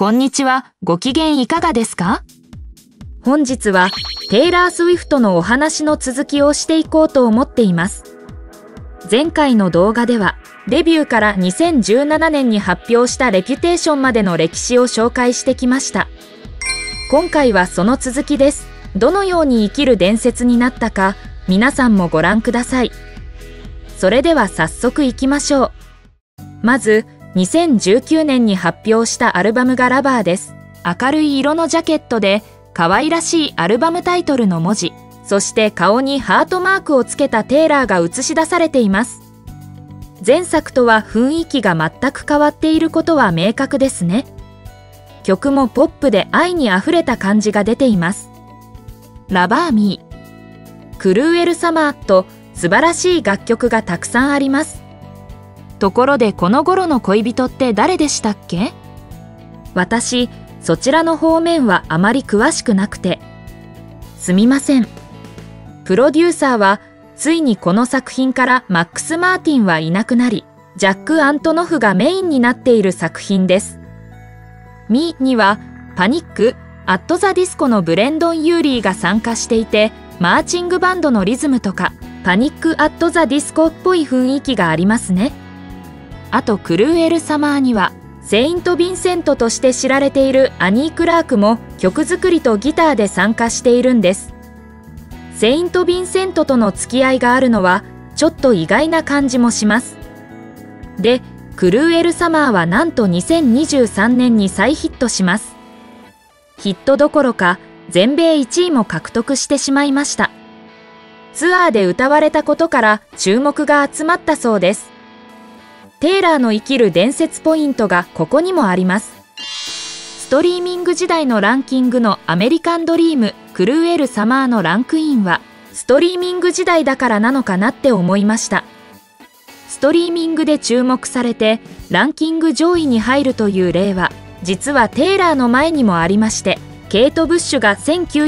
こんにちは、ご機嫌いかがですか？ 本日はテイラー・スウィフトのお話の続きをしていこうと思っています。前回の動画では、デビューから2017年に発表したレピュテーションまでの歴史を紹介してきました。今回はその続きです。どのように生きる伝説になったか、皆さんもご覧ください。それでは早速いきましょう。まず、2019年に発表したアルバムがラバーです。明るい色のジャケットで、可愛らしいアルバムタイトルの文字、そして顔にハートマークをつけたテイラーが映し出されています。前作とは雰囲気が全く変わっていることは明確ですね。曲もポップで愛にあふれた感じが出ています。ラバーミー、クルーエルサマーと素晴らしい楽曲がたくさんあります。ところでこの頃の恋人って誰でしたっけ？私、そちらの方面はあまり詳しくなくて。すみません。プロデューサーは、ついにこの作品からマックス・マーティンはいなくなり、ジャック・アントノフがメインになっている作品です。ミーには、パニック・アット・ザ・ディスコのブレンドン・ユーリーが参加していて、マーチングバンドのリズムとか、パニック・アット・ザ・ディスコっぽい雰囲気がありますね。あとクルーエル・サマーには、セイント・ヴィンセントとして知られているアニー・クラークも曲作りとギターで参加しているんです。セイント・ヴィンセントとの付き合いがあるのはちょっと意外な感じもします。で、クルーエル・サマーはなんと2023年に再ヒットします。ヒットどころか全米1位も獲得してしまいました。ツアーで歌われたことから注目が集まったそうです。テイラーの生きる伝説ポイントがここにもあります。ストリーミング時代のランキングのアメリカンドリーム、クルーエル・サマーのランクインは、ストリーミング時代だからなのかなって思いました。ストリーミングで注目されて、ランキング上位に入るという例は、実はテイラーの前にもありまして、ケイト・ブッシュが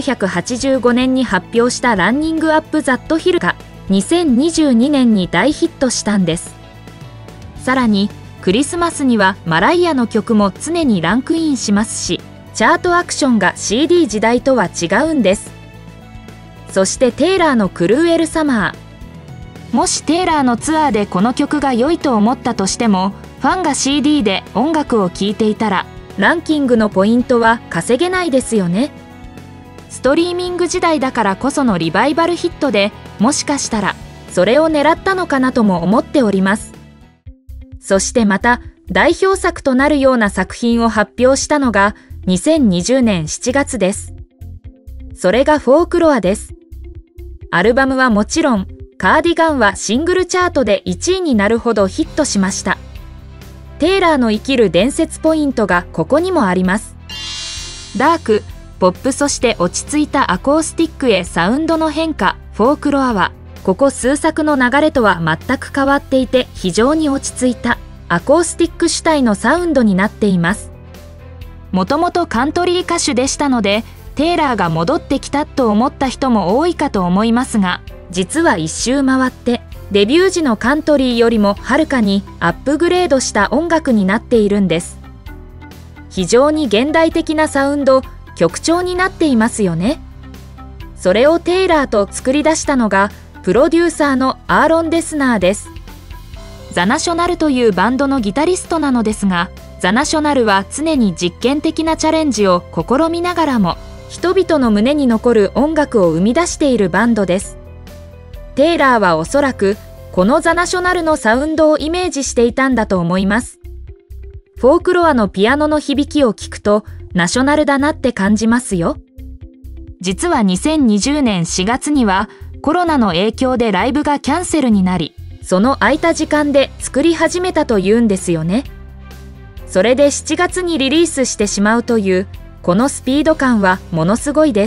1985年に発表したランニング・アップ・ザット・ヒルが、2022年に大ヒットしたんです。さらにクリスマスにはマライアの曲も常にランクインしますし、チャートアクションが CD 時代とは違うんです。そしてテイラーのクルーエル・サマー、もしテイラーのツアーでこの曲が良いと思ったとしても、ファンが CD で音楽を聴いていたらランキングのポイントは稼げないですよね。ストリーミング時代だからこそのリバイバルヒットで、もしかしたらそれを狙ったのかなとも思っております。そしてまた代表作となるような作品を発表したのが2020年7月です。それがフォークロアです。アルバムはもちろん、カーディガンはシングルチャートで1位になるほどヒットしました。テイラーの生きる伝説ポイントがここにもあります。ダーク、ポップそして落ち着いたアコースティックへサウンドの変化、フォークロアは、ここ数作の流れとは全く変わっていて非常に落ち着いたアコースティック主体のサウンドになっています。もともとカントリー歌手でしたので、テイラーが戻ってきたと思った人も多いかと思いますが、実は一周回ってデビュー時のカントリーよりもはるかにアップグレードした音楽になっているんです。非常に現代的なサウンド、曲調になっていますよね。それをテイラーと作り出したのがプロデューサーのアーロン・デスナーです。ザ・ナショナルというバンドのギタリストなのですが、ザ・ナショナルは常に実験的なチャレンジを試みながらも、人々の胸に残る音楽を生み出しているバンドです。テイラーはおそらく、このザ・ナショナルのサウンドをイメージしていたんだと思います。フォークロアのピアノの響きを聞くと、ナショナルだなって感じますよ。実は2020年4月には、コロナの影響でライブがキャンセルになり、その空いた時間で作り始めたというんですよね。それで7月にリリースしてしまうという、このスピード感はものすごいです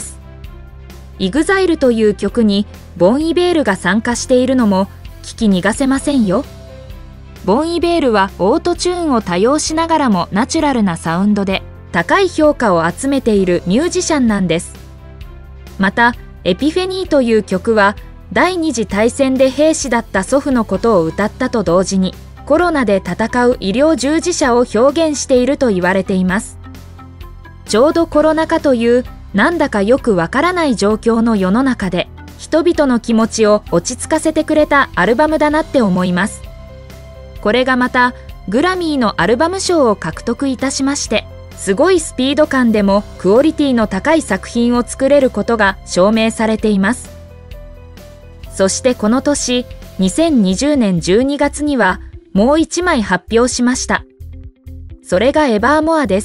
。EXILEという曲にボン・イベールが参加しているのも聞き逃がせませんよ。ボン・イベールはオートチューンを多用しながらもナチュラルなサウンドで高い評価を集めているミュージシャンなんです。また、エピフェニーという曲は第二次大戦で兵士だった祖父のことを歌ったと同時にコロナで戦う医療従事者を表現していると言われています。 ちょうどコロナ禍というなんだかよくわからない状況の世の中で人々の気持ちを落ち着かせてくれたアルバムだなって思います。これがまたグラミーのアルバム賞を獲得いたしまして、すごいスピード感でもクオリティの高い作品を作れることが証明されています。そしてこの年、2020年12月にはもう1枚発表しました。それがエバーモアです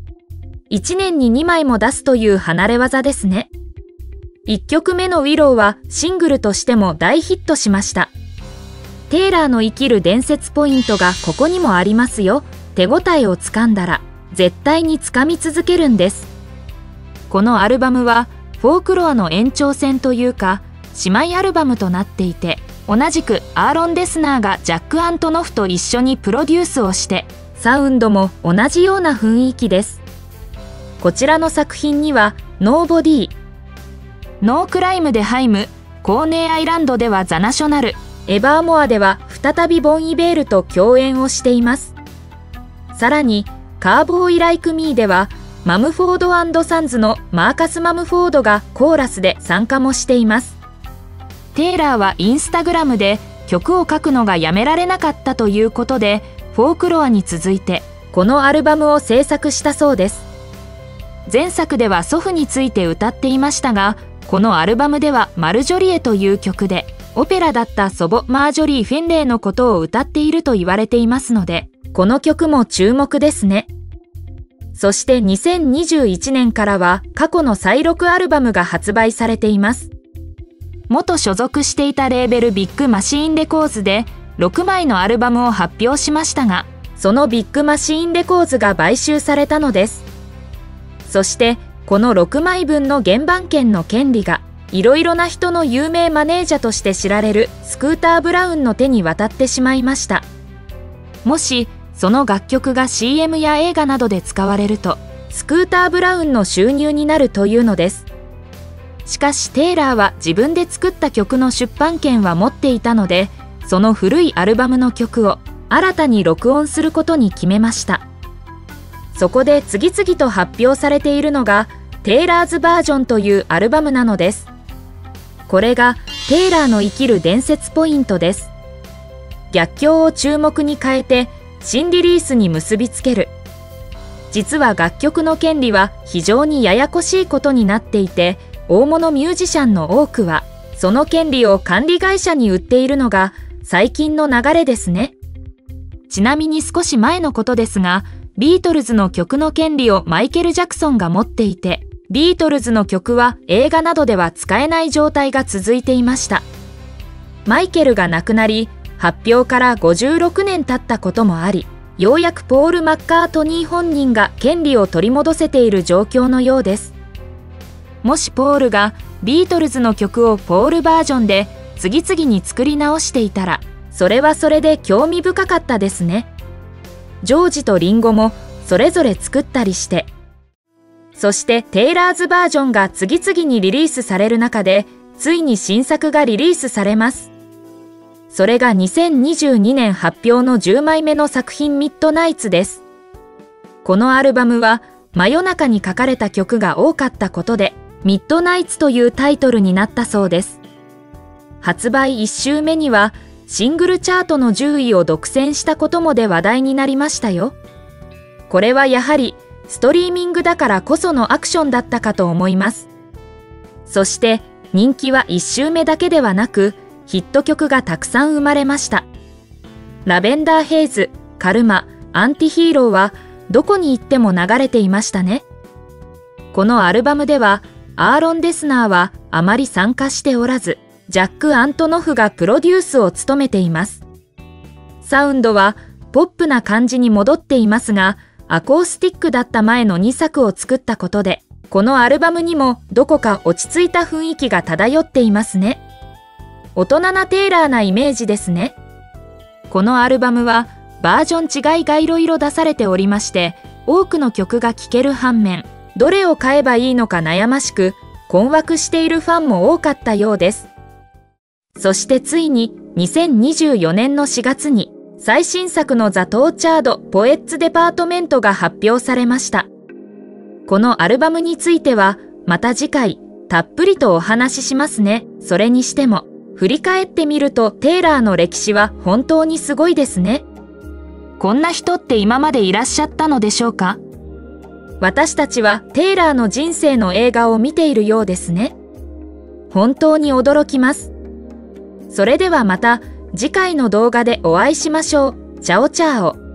。1年に2枚も出すという離れ技ですね。1曲目のウィローはシングルとしても大ヒットしました。テイラーの生きる伝説ポイントがここにもありますよ。手応えをつかんだら絶対につかみ続けるんです。このアルバムはフォークロアの延長線というか姉妹アルバムとなっていて、同じくアーロン・デスナーがジャック・アントノフと一緒にプロデュースをして、サウンドも同じような雰囲気です。こちらの作品にはノーボディ、ノークライムでハイム、コーネーアイランドではザ・ナショナル、エバーモアでは再びボン・イベールと共演をしています。さらにカーボーイ・ライク・ミーではマムフォード&サンズのマーカス・マムフォードがコーラスで参加もしています。テイラーはインスタグラムで曲を書くのがやめられなかったということで、フォークロアに続いてこのアルバムを制作したそうです。前作では祖父について歌っていましたが、このアルバムではマルジョリエという曲でオペラだった祖母マージョリー・フェンレイのことを歌っていると言われていますので、この曲も注目ですね。そして2021年からは過去の再録アルバムが発売されています。元所属していたレーベルビッグマシーンレコーズで6枚のアルバムを発表しましたが、そのビッグマシーンレコーズが買収されたのです。そしてこの6枚分の原版権の権利がいろいろな人の有名マネージャとして知られるスクーター・ブラウンの手に渡ってしまいました。もしその楽曲が CM や映画などで使われるとスクーター・ブラウンの収入になるというのです。しかしテイラーは自分で作った曲の出版権は持っていたので、その古いアルバムの曲を新たに録音することに決めました。そこで次々と発表されているのがテイラーズバージョンというアルバムなのです。これがテイラーの生きる伝説ポイントです。逆境を注目に変えて新リリースに結びつける。実は楽曲の権利は非常にややこしいことになっていて、大物ミュージシャンの多くはその権利を管理会社に売っているのが最近の流れですね。ちなみに少し前のことですが、ビートルズの曲の権利をマイケル・ジャクソンが持っていて、ビートルズの曲は映画などでは使えない状態が続いていました。マイケルが亡くなり、発表から56年経ったこともあり、ようやくポール・マッカートニー本人が権利を取り戻せている状況のようです。もしポールがビートルズの曲をポールバージョンで次々に作り直していたら、それはそれで興味深かったですね。ジョージとリンゴもそれぞれ作ったりして、そしてテイラーズバージョンが次々にリリースされる中で、ついに新作がリリースされます。それが2022年発表の10枚目の作品ミッドナイツです。このアルバムは真夜中に書かれた曲が多かったことで、ミッドナイツというタイトルになったそうです。発売1週目にはシングルチャートの10位を独占したこともで話題になりましたよ。これはやはりストリーミングだからこそのアクションだったかと思います。そして人気は1週目だけではなく、ヒット曲がたくさん生まれました。ラベンダーヘイズ、カルマ、アンティヒーローはどこに行っても流れていましたね。このアルバムではアーロン・デスナーはあまり参加しておらず、ジャック・アントノフがプロデュースを務めています。サウンドはポップな感じに戻っていますが、アコースティックだった前の2作を作ったことで、このアルバムにもどこか落ち着いた雰囲気が漂っていますね。大人なテイラーなイメージですね。このアルバムはバージョン違いがいろいろ出されておりまして、多くの曲が聴ける反面、どれを買えばいいのか悩ましく、困惑しているファンも多かったようです。そしてついに2024年の4月に最新作のザ・トーチャード・ポエッツ・デパートメントが発表されました。 このアルバムについては、また次回、たっぷりとお話ししますね。それにしても、振り返ってみるとテイラーの歴史は本当にすごいですね。 こんな人って今までいらっしゃったのでしょうか？ 私たちはテイラーの人生の映画を見ているようですね。本当に驚きます。それではまた次回の動画でお会いしましょう。チャオチャオ。